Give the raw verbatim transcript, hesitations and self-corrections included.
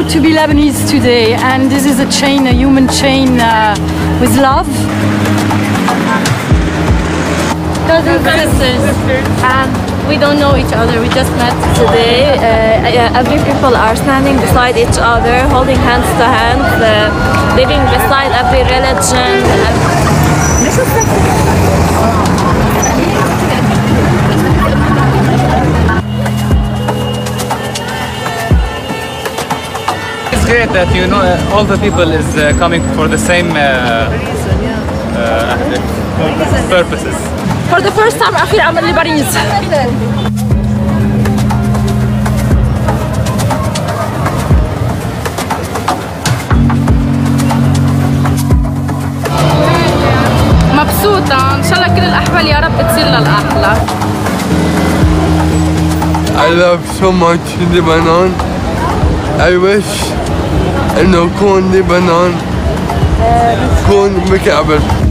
to be Lebanese today, and this is a chain, a human chain uh, with love. Cousins and sisters, and we don't know each other. We just met today. Uh, every people are standing beside each other, holding hands to hands, uh, living beside every religion. It's great that you know uh, all the people is uh, coming for the same uh, uh, purposes. For the first time I feel I'm a Lebanese. مبسوطة، إن شاء الله كل الأحوال يا رب تصير للأحلى. I love so much Lebanon. I wish إنه كون لبنان كون مكعبل.